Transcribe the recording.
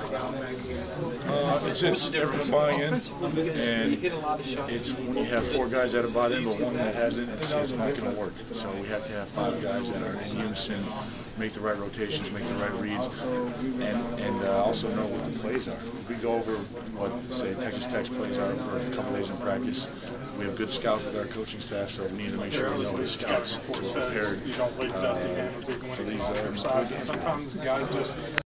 It's everyone buying in, and it's when you have 4 guys that have bought in, but one that hasn't, it's not going to work. So we have to have 5 guys that are in unison, make the right rotations, make the right reads, and also know what the plays are. We go over what, say, Texas Tech's plays are for a couple days in practice. We have good scouts with our coaching staff, so we need to make sure we know the scouts are prepared for these. Sometimes guys just